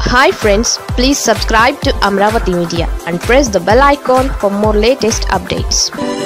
Hi friends, please subscribe to Amravati Media and press the bell icon for more latest updates.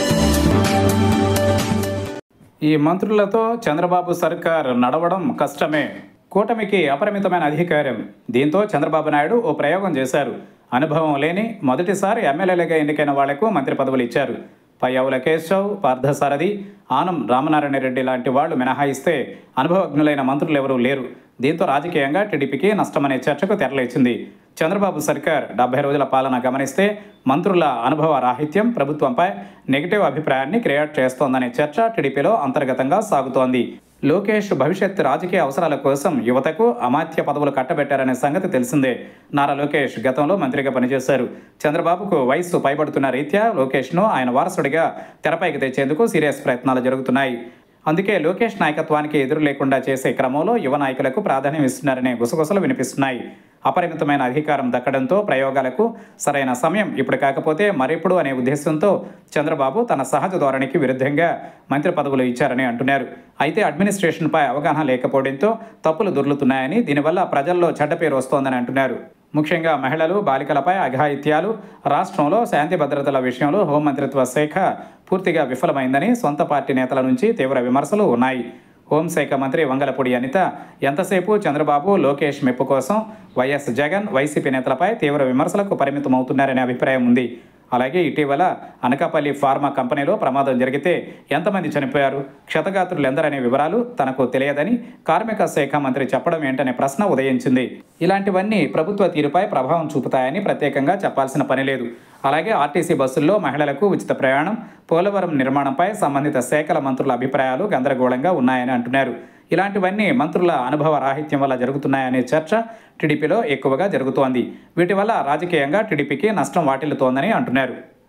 ఈ మంత్రులతో చంద్రబాబు సర్కార్ నడవడం కష్టమే. కూటమికి అపరిమితమైన అధికారం. దీంతో చంద్రబాబు నాయుడు ఓ ప్రయోగం చేశారు. అనుభవం లేని మొదటిసారి ఎమ్మెల్యేలుగా ఎన్నికైన వాళ్లకు మంత్రి పదవులు ఇచ్చారు. పయ్యావుల కేశవ్, పార్థసారథి, ఆనం రామనారాయణ రెడ్డి లాంటి వాళ్లు మినహాయిస్తే అనుభవజ్ఞులైన మంత్రులు ఎవరూ లేరు. దీంతో రాజకీయంగా టీడీపీకి నష్టమనే చర్చకు తెరలేచింది. చంద్రబాబు సర్కార్ 70 రోజుల పాలన గమనిస్తే మంత్రుల అనుభవ రాహిత్యం ప్రభుత్వంపై నెగిటివ్ అభిప్రాయాన్ని క్రియేట్ చేస్తోందనే చర్చ టీడీపీలో అంతర్గతంగా సాగుతోంది. లోకేష్ భవిష్యత్ రాజకీయ అవసరాల కోసం యువతకు అమాత్య పదవులు కట్టబెట్టారనే సంగతి తెలిసిందే. నారా లోకేష్ గతంలో మంత్రిగా పనిచేశారు. చంద్రబాబుకు వయస్సు పైబడుతున్న రీత్యా లోకేష్ను ఆయన వారసుడిగా తెరపైకి తెచ్చేందుకు సీరియస్ ప్రయత్నాలు జరుగుతున్నాయి. అందుకే లోకేష్ నాయకత్వానికి ఎదురు లేకుండా చేసే క్రమంలో యువ నాయకులకు ప్రాధాన్యం ఇస్తున్నారనే గుసగుసలు వినిపిస్తున్నాయి. అపరిమితమైన అధికారం దక్కడంతో ప్రయోగాలకు సరైన సమయం ఇప్పుడు కాకపోతే మరెప్పుడు అనే ఉద్దేశంతో చంద్రబాబు తన సహజ ధోరణికి విరుద్ధంగా మంత్రి పదవులు ఇచ్చారని అంటున్నారు. అయితే అడ్మినిస్ట్రేషన్పై అవగాహన లేకపోవడంతో తప్పులు దొర్లుతున్నాయని, దీనివల్ల ప్రజల్లో చెడ్డ పేరు వస్తోందని అంటున్నారు. ముఖ్యంగా మహిళలు, బాలికలపై అఘాయిత్యాలు, రాష్ట్రంలో శాంతి భద్రతల విషయంలో హోంమంత్రిత్వ శాఖ పూర్తిగా విఫలమైందని సొంత పార్టీ నేతల నుంచి తీవ్ర విమర్శలు ఉన్నాయి. హోంశాఖ మంత్రి వంగలపూడి అనిత ఎంతసేపు చంద్రబాబు, లోకేష్ మెప్పు కోసం వైఎస్ జగన్, వైసీపీ నేతలపై తీవ్ర విమర్శలకు పరిమితమవుతున్నారనే అభిప్రాయం ఉంది. అలాగే ఇటీవల అనకాపల్లి ఫార్మా కంపెనీలో ప్రమాదం జరిగితే ఎంతమంది చనిపోయారు, క్షతగాత్రులు ఎందరనే వివరాలు తనకు తెలియదని కార్మిక శాఖ మంత్రి చెప్పడం ఏంటనే ప్రశ్న ఉదయించింది. ఇలాంటివన్నీ ప్రభుత్వ తీరుపై ప్రభావం చూపుతాయని ప్రత్యేకంగా చెప్పాల్సిన పని లేదు. అలాగే ఆర్టీసీ బస్సుల్లో మహిళలకు ఉచిత ప్రయాణం, పోలవరం నిర్మాణంపై సంబంధిత శాఖల మంత్రుల అభిప్రాయాలు గందరగోళంగా ఉన్నాయని అంటున్నారు. ఇలాంటివన్నీ మంత్రుల అనుభవ రాహిత్యం వల్ల జరుగుతున్నాయనే చర్చ టీడీపీలో ఎక్కువగా జరుగుతోంది. వీటి వల్ల రాజకీయంగా టీడీపీకి నష్టం వాటిల్లుతోందని అంటున్నారు.